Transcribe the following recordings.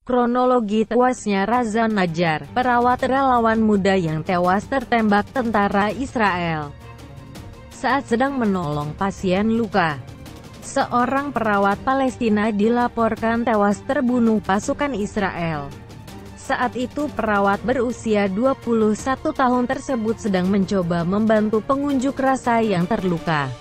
Kronologi tewasnya Reza Najjar, perawat relawan muda yang tewas tertembak tentara Israel saat sedang menolong pasien luka. Seorang perawat Palestina dilaporkan tewas terbunuh pasukan Israel. Saat itu perawat berusia 21 tahun tersebut sedang mencoba membantu pengunjuk rasa yang terluka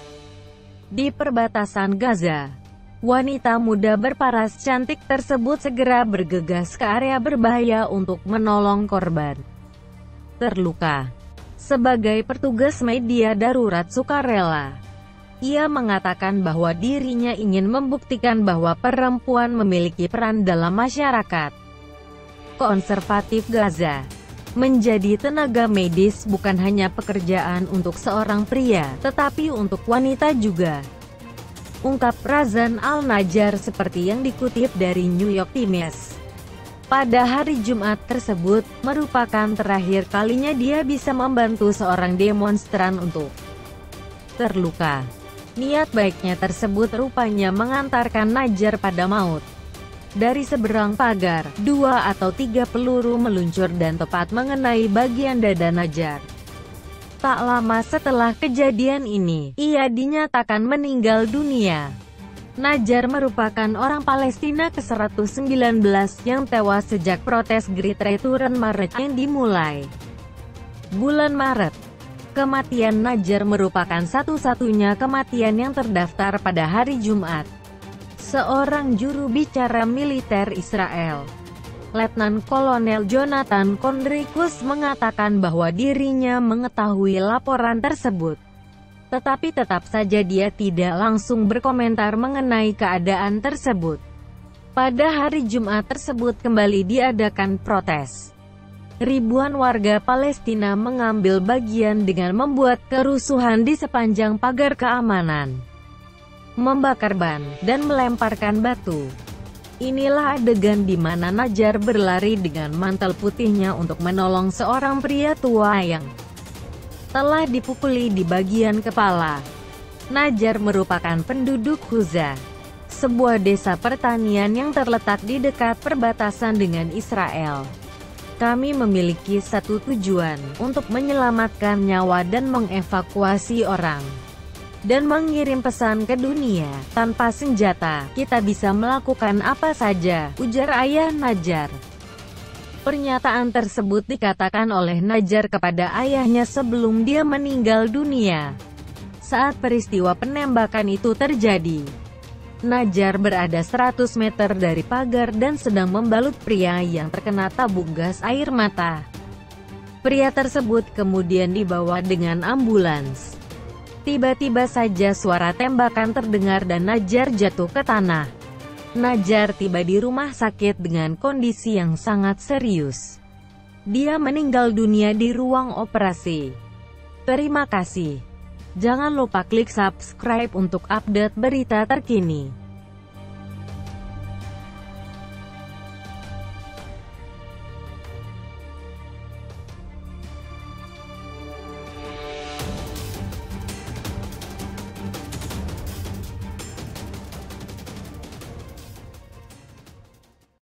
di perbatasan Gaza. Wanita muda berparas cantik tersebut segera bergegas ke area berbahaya untuk menolong korban terluka. Sebagai petugas media darurat sukarela, ia mengatakan bahwa dirinya ingin membuktikan bahwa perempuan memiliki peran dalam masyarakat konservatif Gaza. Menjadi tenaga medis bukan hanya pekerjaan untuk seorang pria, tetapi untuk wanita juga, ungkap Razan Al-Najjar seperti yang dikutip dari New York Times. Pada hari Jumat tersebut, merupakan terakhir kalinya dia bisa membantu seorang demonstran untuk terluka. Niat baiknya tersebut rupanya mengantarkan Najjar pada maut. Dari seberang pagar, 2 atau 3 peluru meluncur dan tepat mengenai bagian dada Najjar. Tak lama setelah kejadian ini, ia dinyatakan meninggal dunia. Najjar merupakan orang Palestina ke-119 yang tewas sejak protes Great Return Maret yang dimulai bulan Maret. Kematian Najjar merupakan satu-satunya kematian yang terdaftar pada hari Jumat. Seorang juru bicara militer Israel, Letnan Kolonel Jonathan Conricus, mengatakan bahwa dirinya mengetahui laporan tersebut, tetapi tetap saja dia tidak langsung berkomentar mengenai keadaan tersebut. Pada hari Jumat tersebut kembali diadakan protes. Ribuan warga Palestina mengambil bagian dengan membuat kerusuhan di sepanjang pagar keamanan, membakar ban, dan melemparkan batu. Inilah adegan di mana Najjar berlari dengan mantel putihnya untuk menolong seorang pria tua yang telah dipukuli di bagian kepala. Najjar merupakan penduduk Huza, sebuah desa pertanian yang terletak di dekat perbatasan dengan Israel. Kami memiliki satu tujuan, untuk menyelamatkan nyawa dan mengevakuasi orang dan mengirim pesan ke dunia. Tanpa senjata, kita bisa melakukan apa saja, ujar ayah Najjar. Pernyataan tersebut dikatakan oleh Najjar kepada ayahnya sebelum dia meninggal dunia. Saat peristiwa penembakan itu terjadi, Najjar berada 100 meter dari pagar dan sedang membalut pria yang terkena tabung gas air mata. Pria tersebut kemudian dibawa dengan ambulans. Tiba-tiba saja suara tembakan terdengar dan Najjar jatuh ke tanah. Najjar tiba di rumah sakit dengan kondisi yang sangat serius. Dia meninggal dunia di ruang operasi. Terima kasih. Jangan lupa klik subscribe untuk update berita terkini.